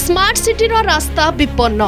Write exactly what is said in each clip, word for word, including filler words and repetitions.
Smart city रो रास्ता विपन्न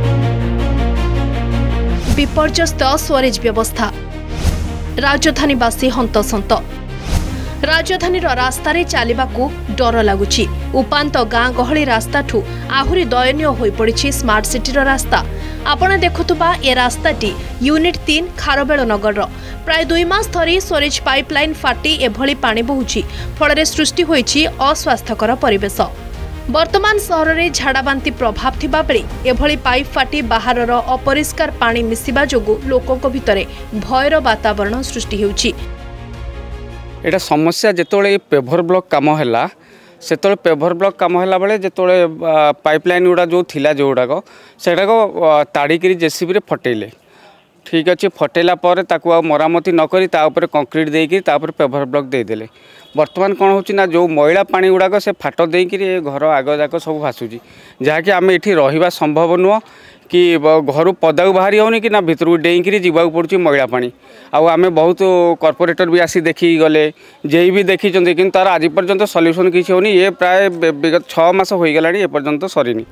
विपर्यस्त स्वरेज व्यवस्था राजधानीवासी हंतसंत राजधानी रास्ता रे चलवाकू डर लगुची उपांत गाँ गहली रास्ता ठू आहुरी दयनीय होई पड़ी स्मार्ट सिटी रास्ता आपण देखुवा ए रास्ताटी यूनिट तीन खारबेल नगर प्राय दुई मास धरी स्वरेज पाइपलाइन फाटी एभली पानी बहुची फल सृष्टि होईची अस्वास्थ्यकर परिवेश। वर्तमान सहर में झाड़ाबांति प्रभाव थिबा बेले एभली पाइप फाटी बाहरर अपरिष्कार पानी मिसिबा जोगु लोकक भितरे भयर वातावरण सृष्टि होउची। एटा समस्या जेतोले पेभर ब्लॉक काम हैला सेतोले पेभर ब्लॉक काम हैला बेले जेतोले पाइपलाइन गुडा जो थिला जोडाको सेटाको ताड़ीकरी जेसीबी रे फटेले ठीक अच्छे फटेला पर ताकू मरामती नकरी ता ऊपर कंक्रीट देकी ता ऊपर पेभर ब्लॉक देदेले। वर्तमान कौन होची ना जो मैला पानी गुड़ाक से फाट देकी घर आग जाक सब भासुची जहाँकि आम ये रहा संभव नुह कि घर पदा बाहरी होनी कि ना भितर डेईकि जावाक पड़ुची मैला पानी आम बहुत कॉर्पोरेटर भी आसी देखी गले जे भी देखी कि तार आज पर्यंत सल्यूशन किसी होनी ये प्राय विगत छः मास हो गला एपर्यंत सरीनी।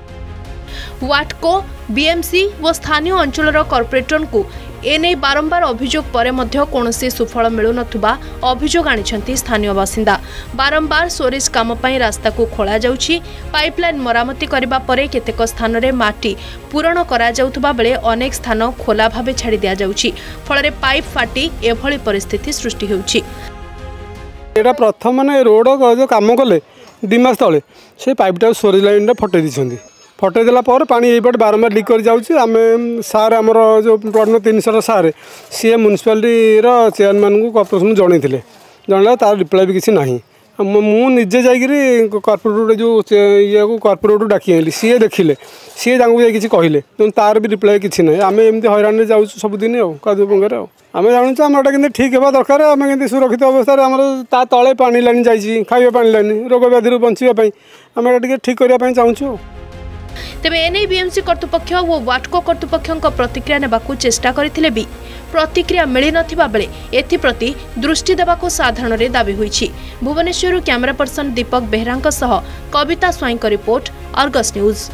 वाटको बीएमसी व स्थानीय अंचल कॉर्पोरेटर को एने बारंबार अभियोग पर मध्य कौनसी सुफल मिलु नथुबा अभियोग आनिछंती स्थानीय बासिंदा। बारंबार स्वरेज काम पई रास्ता को खोला जाउछि पाइपलाइन मरामती करबा परे केतेक स्थान रे माटी पूरण करा जाउथबा बेले अनेक स्थान खोला भाबे छाड़ी दिया जाउछि फल रे पाइप फाटी एभली परिस्थिति सृष्टि होउछि। एटा प्रथम माने रोड जो काम कले दि मास तले से पाइपटा स्वरेज लाइन रे फटै दिछंती फटै देला पर पानी एपट बारंबार लिक कर जाउछि। आमे सार हमर जो प्रश्न तीन सौ सार सी म्युनिसिपालिटी रो चेयरमैन को कॉर्पोरेशन जणैथिले जणला तार रिप्लाई भी किसी नाही मु निजे जाइकरी कॉर्पोरेटर जो ये को कॉर्पोरेटर डाकी आइली सी देखिले सी जांगु जाई किसी कहिले तार भी रिप्लाई किसी नाही आमे एमती हैरान रे जाउछु सब दिन आ कादु पंगरे आमे जानछु हमरटा किंतु ठीक हेबा दरकार आमे किंतु सुरक्षित अवस्था रे हमर ता तळे पानी लाइन जाइछि खाइबा पानी लाइन रोग व्याधि रु बंचिबा पई आमे टिके ठीक करिया पई चाहछु। तेबे एने बीएमसी कर्तृपक्ष और वाटको कर्तृपक्षों प्रतिक्रिया नेबाकू चेष्टा करथिले भी प्रतिक्रिया मिली नथिबा बेले एथिप्रति दृष्टि देबाकू साधारण रे दाबी होईछि। भुवनेश्वर कैमरा पर्सन दीपक बेहरांक सह कविता स्वाईं को रिपोर्ट अर्गस न्यूज।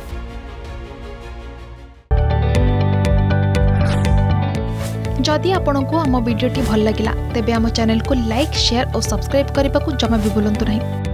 जदि आपंक आम भिडी भल लगा तेब आम चैनल को लाइक शेयर और सब्सक्राइब करने को जमा भी भूलु नहीं।